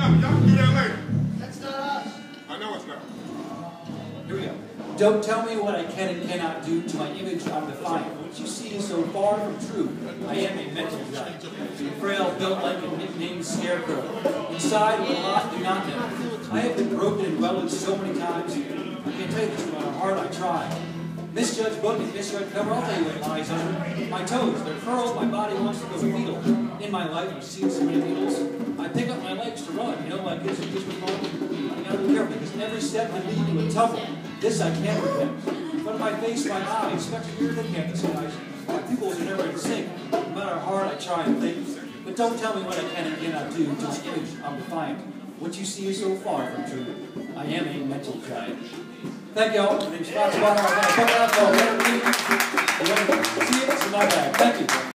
Y'all can do that later. That's not us. I know it's not. Here we go. Don't tell me what I can and cannot do. To my image I'm defiant. What you see is so far from true. I am a mental giant. Frail, built like a nicknamed scarecrow. Inside, what a lot do not know. I have been broken and welded so many times. I can't tell you this, but how hard I try. Misjudged book and misread cover, I'll tell you what lies under. My toes, they're curled, my body wants to go fetal. In my life, I've seen so many needles. I pick up my legs to run, you know, like this and this was wrong. I gotta be careful, because every step can lead to a tumble. This I can't repent. In front of my face, my eyes, much clearer than canvas skies. My pupils are never in sync, no matter how hard I try and think. But don't tell me what I can and cannot do, to my image I'm defiant. What you see is so far from true. I am a mental giant. Thank you all. My name's Scott Swanner. I'm going to put that on. See you. It's in my bag. Thank you.